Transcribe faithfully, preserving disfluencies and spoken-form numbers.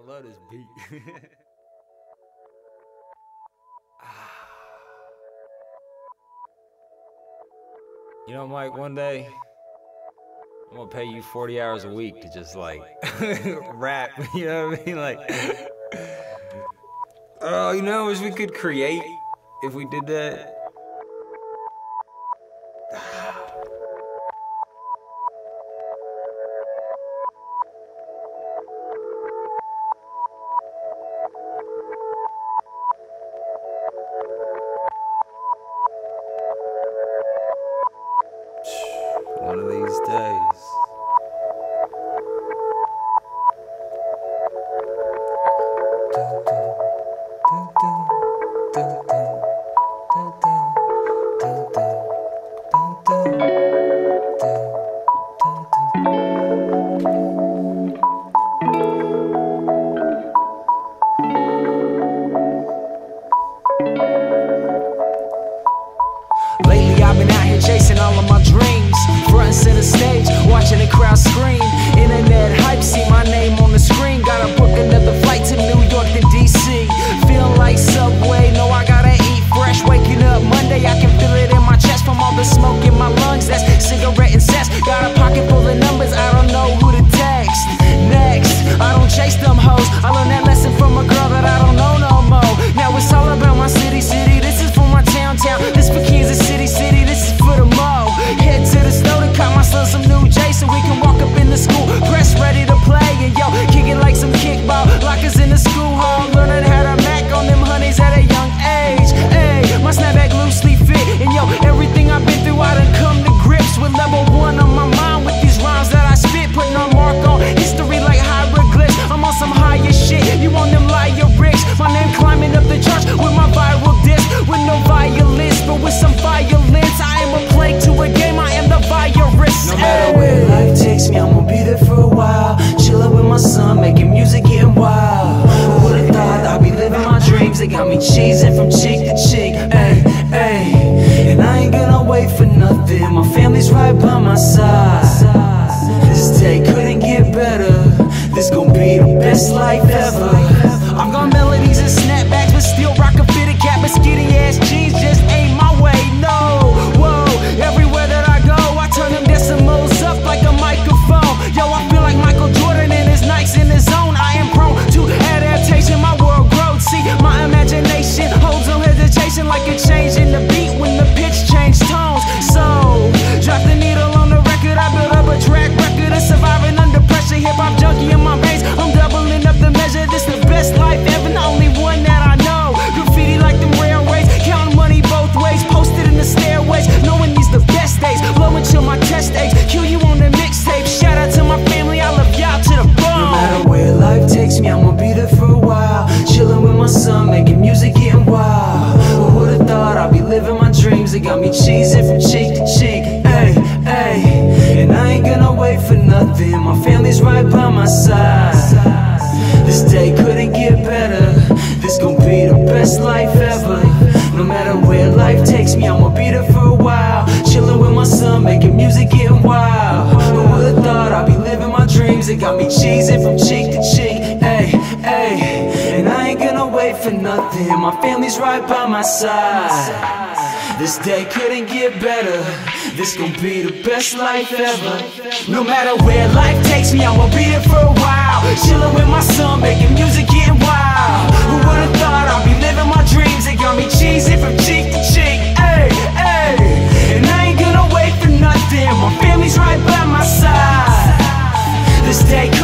love this beat. You know, Mike, one day I'm gonna pay you forty hours a week to just like rap, you know what I mean? Like, oh, you know, as we could create if we did that. One of these days. Lately I've been out here chasing all of my dreams, front and center stage, watching the crowd scream. Internet hype, see my name on the screen. Gotta book another flight to New York to D C. Feeling like Subway, know I gotta eat fresh. Waking up Monday, I can feel it in my chest from all the smoke in my lungs. That's cigarette and cess. Got a pocket full of numbers, I don't know who to text. Next, I don't chase them hoes. I learned that lesson from a girl that I don't know no more. Now it's all about my city, city. This is for my town, town. This for Kansas City, city. This is for the mo. Head to the store to cop my son some new J so we can walk up in the school, press ready to play. And yo, kick it like some kickball, lockers in the school hall. Learning how to mac on them honeys at a young age. Hey, my snapback loosely fit. And yo, everything I've been through, I done come to grips with level one on my mind with these rhymes that I spit. Putting a mark on history like hieroglyphs. I'm on some higher shit, you on them lyrics. My name climbing up the charts with my viral disc. With no violence, but with some violence. I am a plague to a game, I am the virus. No matter where life takes me, I'm gonna be there for a while. Chillin' with my son, making music, getting wild. Who would've thought I'd be living my dreams? They got me cheesing from cheek to cheek, ayy, ayy. And I ain't gonna wait for nothing, my family's right by my side. This day couldn't get better, this gon' be the best life ever. I've got melodies and snapbacks, but still rock a fitted cap. But skinny ass jeans just ain't my way, no. Whoa, everywhere that I go, I turn them decimals up like a microphone. Yo, I feel like Michael Jordan in his Nikes in his zone. I am prone to adaptation, my world grows. See, my imagination holds no hesitation, like a change in the beat when the pitch changed tones. So, drop the needle on the record, I build up a track record of surviving under pressure. Hip hop junkie in my veins, I'm doubling up the measure. This the best life ever, the only one that I know. Graffiti like them railways, counting money both ways, posted in the stairways, knowing these the best days. Blowing till my chest aches, kill you on the mixtape. Shout out to my family, I love y'all to the bone. No matter where life takes me, I'm gonna be there for a while. Chilling with my son, making music, getting wild. Who would've thought I'd be living my dreams? They got me cheesing from cheek to cheek, ayy, ayy. And I ain't gonna wait for nothing, my family's right by my side. This day couldn't get better, this gon' be the best life ever. No matter where life takes me, I'ma be there for a while. Chillin' with my son, making music, getting wild. Who would've thought I'd be living my dreams? They got me cheesing from cheek to cheek, ayy, ayy. And I ain't gonna wait for nothing, my family's right by my side. This day couldn't get better, this gon' be the best life ever. No matter where life takes me, I'ma be there for a while. Chillin' with my son, making music, getting wild. Who would've thought I'd be living my dreams? They got me cheesing from cheek to cheek, ayy, ayy. And I ain't gonna wait for nothing, my family's right by my side. This day